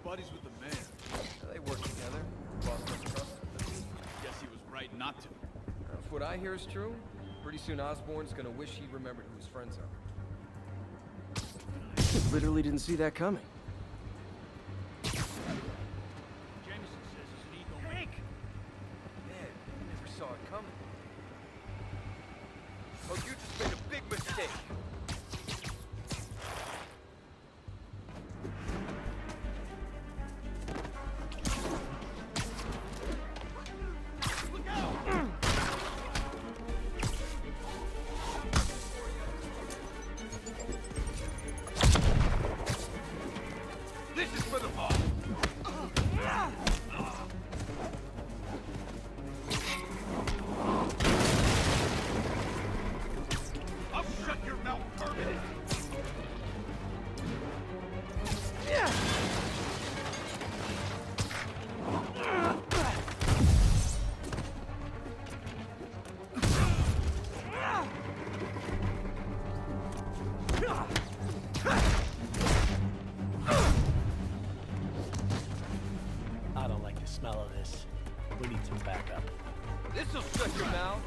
buddies with the mayor. They work together. Boss must trust him. Guess he was right not to. If what I hear is true, pretty soon Osborn's gonna wish he remembered who his friends are. Literally didn't see that coming. Jameson says his ego make. Man, never saw it coming. Oh, you just made a big mistake. This is for the boss. I'll shut your mouth permanently. I don't like the smell of this. We need some backup. This'll shut your mouth.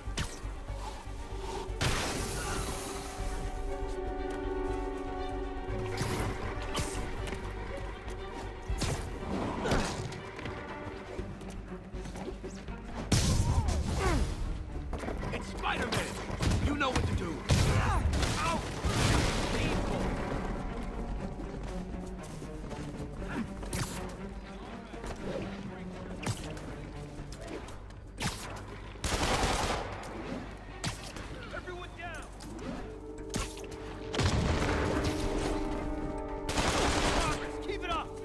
It's Spider-Man. You know what to do. Ow! Painful. Everyone down. Progress. Keep it up.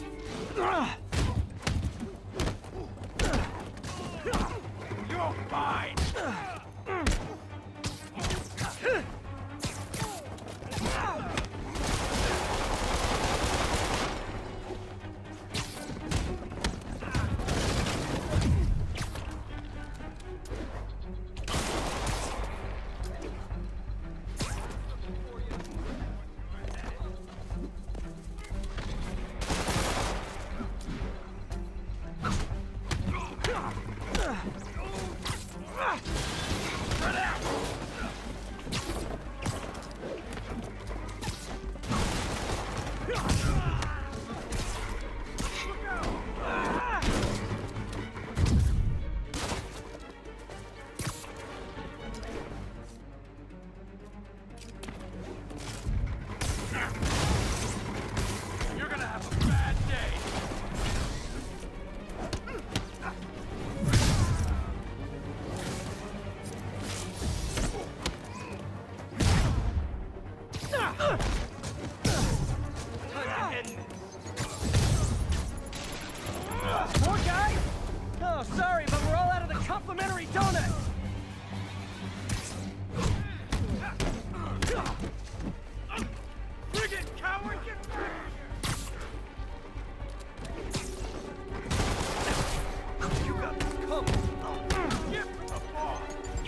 You're fine. You're gonna have a bad day. Time to end this. More guys? Oh, sorry, but we're all out of the complimentary donuts. Bring it, coward! Get back here! You got this coming. Give him the ball!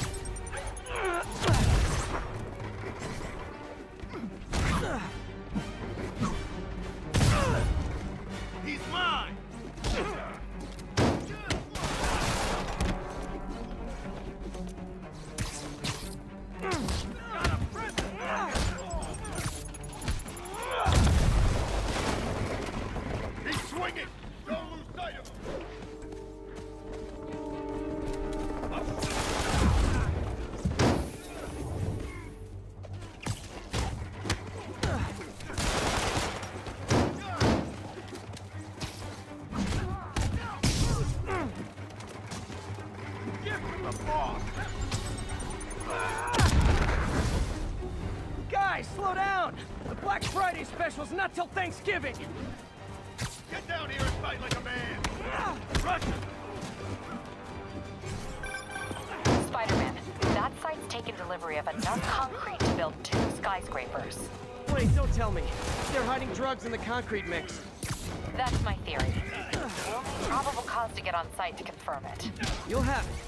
He's mine! Got a present! He's swinging! Don't lose sight of him! Give him the ball! Guys, slow down! The Black Friday special's not till Thanksgiving! Get down here and fight like a man! Rush him! Spider-Man, that site's taken delivery of enough concrete to build 2 skyscrapers. Wait, don't tell me. They're hiding drugs in the concrete mix. That's my theory. We'll need probable cause to get on site to confirm it. You'll have it.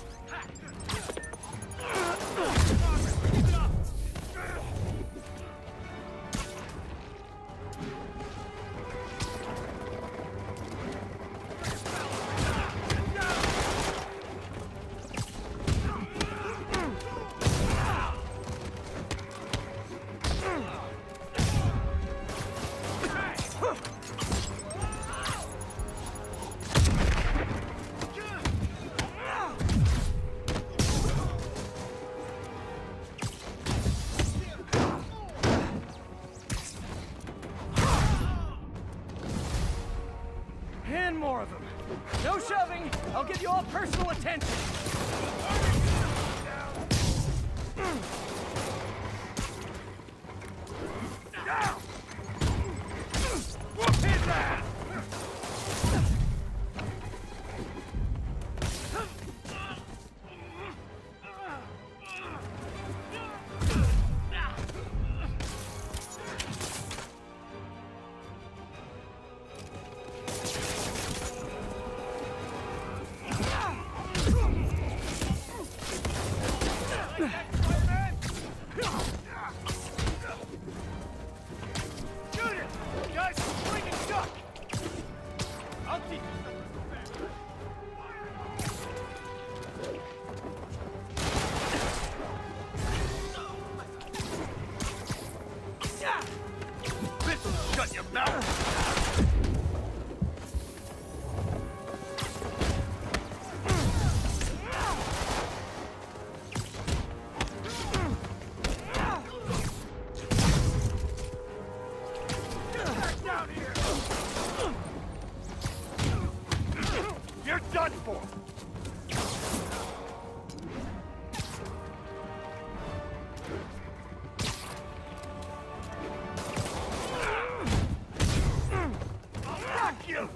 And more of them. No shoving. I'll give you all personal attention. Down! Whoop his ass! Shut your mouth! Back down here! You're done for! You!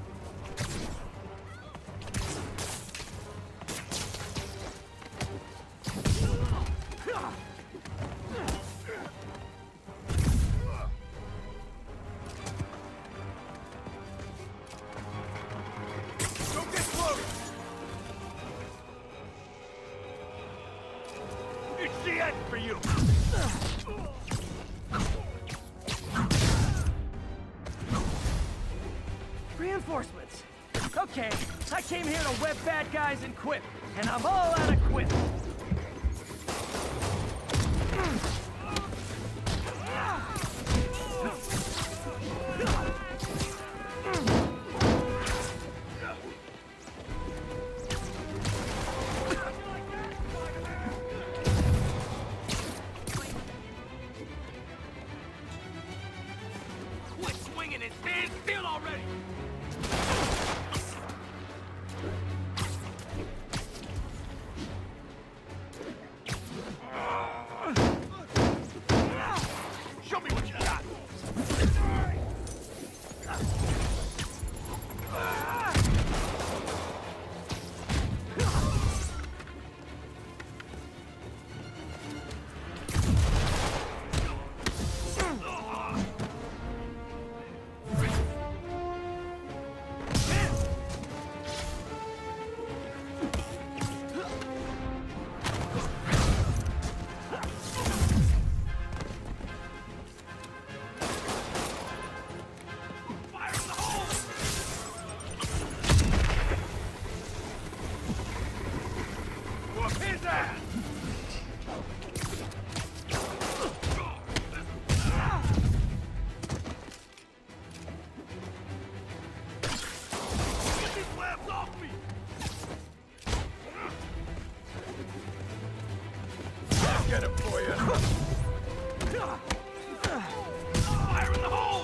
Don't get close! It's the end for you! Reinforcements. Okay, I came here to web bad guys and quit, and I'm all out of quit. Quit swinging and stand still already! Show me what you got! Get him for you. Fire in the hole!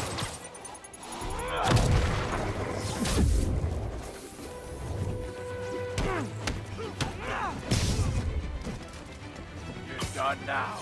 You're done now.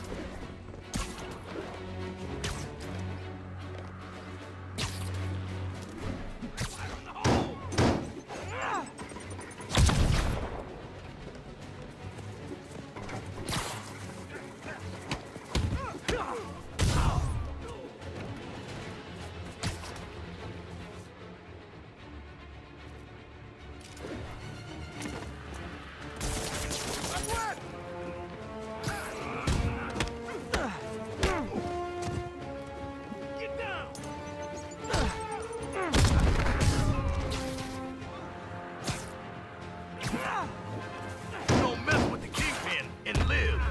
Don't mess with the kingpin and live.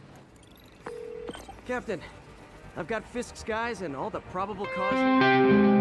Captain, I've got Fisk's guys and all the probable cause.